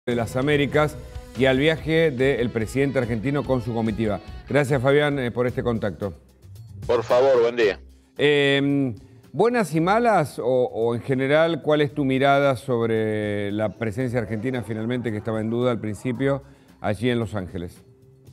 de las Américas y al viaje del presidente argentino con su comitiva. Gracias, Fabián, por este contacto. Por favor, buen día. ¿Buenas y malas o en general cuál es tu mirada sobre la presencia argentina finalmente que estaba en duda al principio allí en Los Ángeles?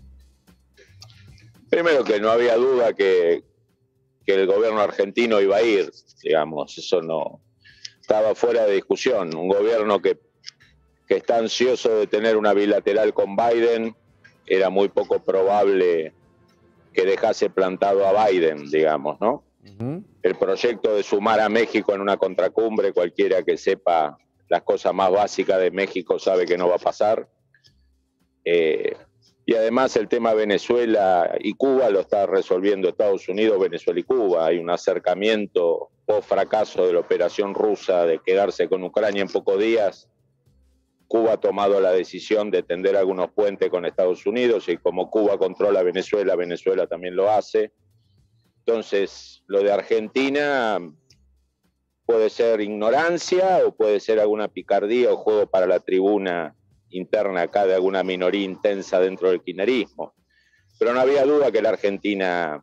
Primero que no había duda que el gobierno argentino iba a ir, digamos, eso no estaba fuera de discusión. Un gobierno que está ansioso de tener una bilateral con Biden, era muy poco probable que dejase plantado a Biden, digamos, ¿no? El proyecto de sumar a México en una contracumbre, cualquiera que sepa las cosas más básicas de México sabe que no va a pasar. Y además el tema Venezuela y Cuba lo está resolviendo Estados Unidos, Venezuela y Cuba. Hay un acercamiento post fracaso de la operación rusa de quedarse con Ucrania en pocos días. Cuba ha tomado la decisión de tender algunos puentes con Estados Unidos y como Cuba controla Venezuela, Venezuela también lo hace. Entonces, lo de Argentina puede ser ignorancia o puede ser alguna picardía o juego para la tribuna interna acá de alguna minoría intensa dentro del kirchnerismo. Pero no había duda que de la Argentina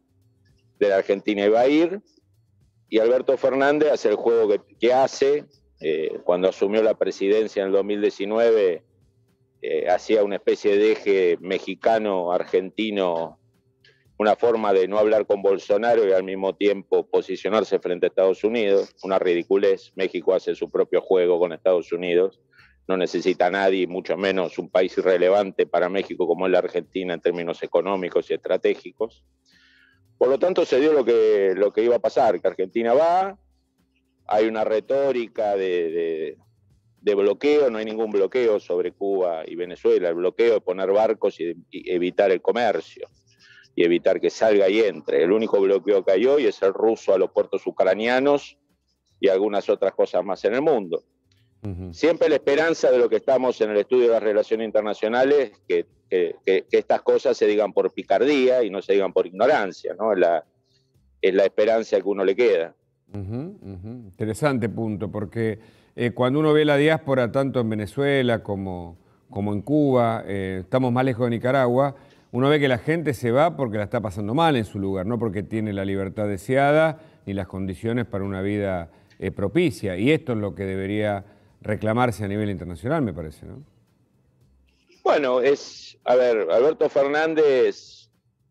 iba a ir, y Alberto Fernández hace el juego que hace. Cuando asumió la presidencia en el 2019, hacía una especie de eje mexicano-argentino, una forma de no hablar con Bolsonaro y al mismo tiempo posicionarse frente a Estados Unidos, una ridiculez. México hace su propio juego con Estados Unidos, no necesita a nadie, mucho menos un país irrelevante para México como es la Argentina en términos económicos y estratégicos. Por lo tanto, se dio lo que iba a pasar, que Argentina va. Hay una retórica de bloqueo, no hay ningún bloqueo sobre Cuba y Venezuela. El bloqueo es poner barcos y evitar el comercio y evitar que salga y entre. El único bloqueo que hay hoy es el ruso a los puertos ucranianos y algunas otras cosas más en el mundo. Siempre la esperanza de lo que estamos en el estudio de las relaciones internacionales, que estas cosas se digan por picardía y no se digan por ignorancia, ¿no? Es la esperanza que uno le queda. Interesante punto, porque cuando uno ve la diáspora tanto en Venezuela como en Cuba, estamos más lejos de Nicaragua, uno ve que la gente se va porque la está pasando mal en su lugar, no porque tiene la libertad deseada ni las condiciones para una vida propicia. Y esto es lo que debería reclamarse a nivel internacional, me parece, ¿no? Bueno, a ver, Alberto Fernández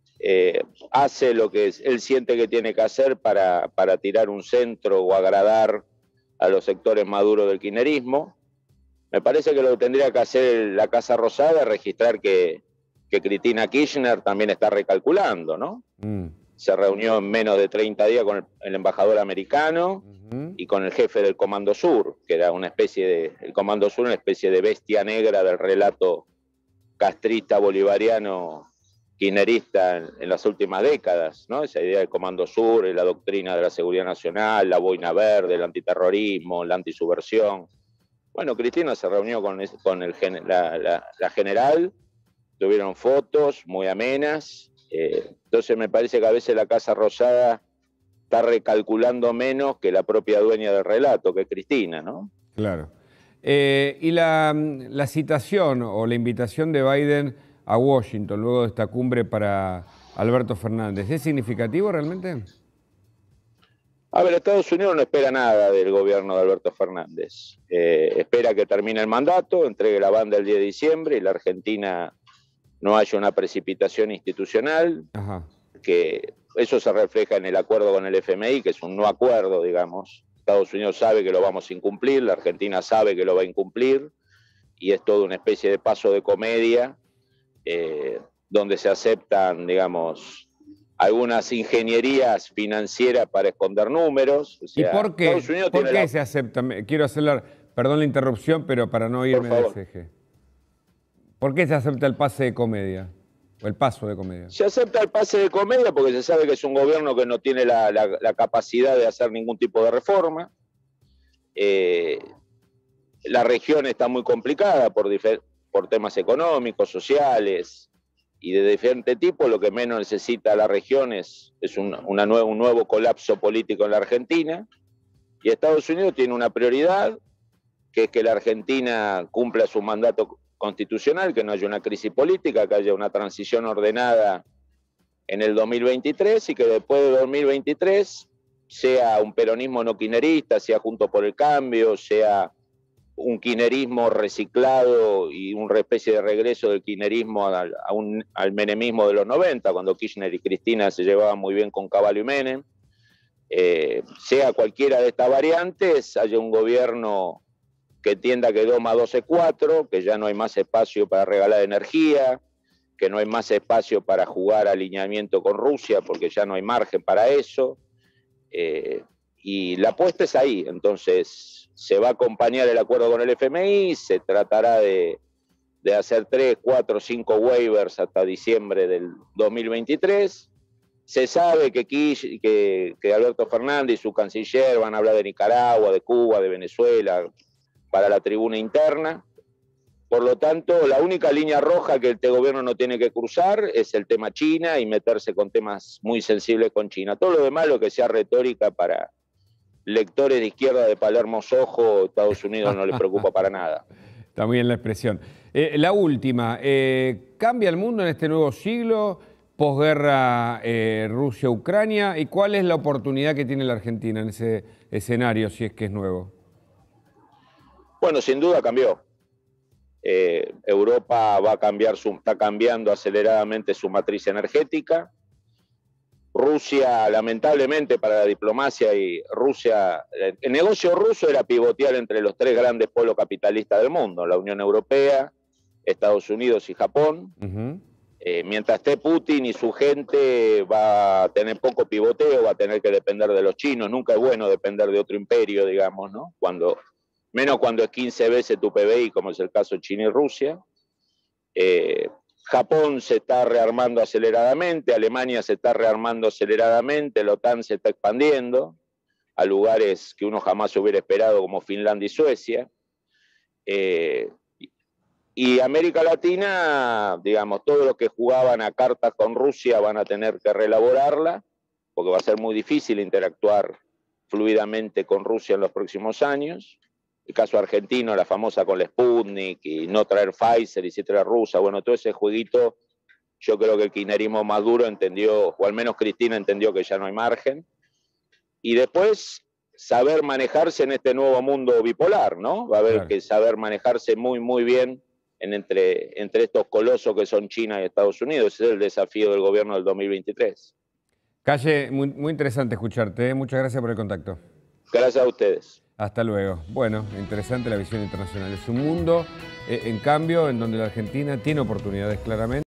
hace lo que él siente que tiene que hacer para tirar un centro o agradar a los sectores maduros del kirchnerismo. Me parece que lo que tendría que hacer la Casa Rosada es registrar que Cristina Kirchner también está recalculando, ¿no? Se reunió en menos de 30 días con el embajador americano y con el jefe del Comando Sur, que era el Comando Sur, una especie de bestia negra del relato castrista bolivariano kirchnerista en las últimas décadas, ¿no? Esa idea del Comando Sur, la doctrina de la seguridad nacional, la boina verde, el antiterrorismo, la antisubversión. Bueno, Cristina se reunió con la general, tuvieron fotos muy amenas. Entonces me parece que a veces la Casa Rosada está recalculando menos que la propia dueña del relato, que es Cristina, ¿no? Claro. Y la citación o la invitación de Biden a Washington luego de esta cumbre para Alberto Fernández, ¿es significativo realmente? A ver, Estados Unidos no espera nada del gobierno de Alberto Fernández. Espera que termine el mandato, entregue la banda el 10 de diciembre y la Argentina no haya una precipitación institucional. Que eso se refleja en el acuerdo con el FMI, que es un no acuerdo, digamos. Estados Unidos sabe que lo vamos a incumplir, la Argentina sabe que lo va a incumplir, y es toda una especie de paso de comedia donde se aceptan, digamos, algunas ingenierías financieras para esconder números. O sea, ¿y por qué? ¿Por qué se acepta? Quiero hacerla, perdón la interrupción, pero para no irme del eje. ¿Por qué se acepta el pase de comedia? ¿O el paso de comedia? Se acepta el pase de comedia porque se sabe que es un gobierno que no tiene la capacidad de hacer ningún tipo de reforma. La región está muy complicada por temas económicos, sociales y de diferente tipo. Lo que menos necesita la región es un nuevo colapso político en la Argentina. Y Estados Unidos tiene una prioridad, que es que la Argentina cumpla su mandato constitucional, que no haya una crisis política, que haya una transición ordenada en el 2023 y que después de 2023 sea un peronismo no kirchnerista, sea Juntos por el Cambio, sea un kirchnerismo reciclado y una especie de regreso del kirchnerismo al menemismo de los 90, cuando Kirchner y Cristina se llevaban muy bien con Cavallo y Menem. Sea cualquiera de estas variantes, haya un gobierno que entienda que 2 más 2 es 4, que ya no hay más espacio para regalar energía, que no hay más espacio para jugar alineamiento con Rusia, porque ya no hay margen para eso. Y la apuesta es ahí, entonces se va a acompañar el acuerdo con el FMI, se tratará de hacer 3, 4, 5 waivers hasta diciembre del 2023. Se sabe que Alberto Fernández y su canciller van a hablar de Nicaragua, de Cuba, de Venezuela, para la tribuna interna. Por lo tanto, la única línea roja que este gobierno no tiene que cruzar es el tema China y meterse con temas muy sensibles con China. Todo lo demás, lo que sea retórica para lectores de izquierda de Palermo Sojo, Estados Unidos no le preocupa para nada. Está muy bien la expresión. La última, ¿cambia el mundo en este nuevo siglo, posguerra Rusia-Ucrania? ¿Y cuál es la oportunidad que tiene la Argentina en ese escenario, si es que es nuevo? Bueno, sin duda cambió. Europa está cambiando aceleradamente su matriz energética. Rusia, lamentablemente para la diplomacia y Rusia, el negocio ruso era pivotear entre los 3 grandes polos capitalistas del mundo, la Unión Europea, Estados Unidos y Japón. Mientras esté Putin y su gente va a tener poco pivoteo, va a tener que depender de los chinos. Nunca es bueno depender de otro imperio, digamos, ¿no? Menos cuando es 15 veces tu PBI, como es el caso de China y Rusia. Japón se está rearmando aceleradamente, Alemania se está rearmando aceleradamente, la OTAN se está expandiendo a lugares que uno jamás hubiera esperado, como Finlandia y Suecia. Y América Latina, digamos, todos los que jugaban a cartas con Rusia van a tener que reelaborarla, porque va a ser muy difícil interactuar fluidamente con Rusia en los próximos años. El caso argentino, la famosa con la Sputnik, y no traer Pfizer y sí traer rusa, bueno, todo ese jueguito, yo creo que el kirchnerismo más duro entendió, o al menos Cristina entendió que ya no hay margen. Y después, saber manejarse en este nuevo mundo bipolar, ¿no? Va a haber que saber manejarse muy, muy bien entre estos colosos que son China y Estados Unidos. Ese es el desafío del gobierno del 2023. Calle, muy interesante escucharte, ¿eh? Muchas gracias por el contacto. Gracias a ustedes. Hasta luego. Bueno, interesante la visión internacional. Es un mundo, en cambio, en donde la Argentina tiene oportunidades claramente.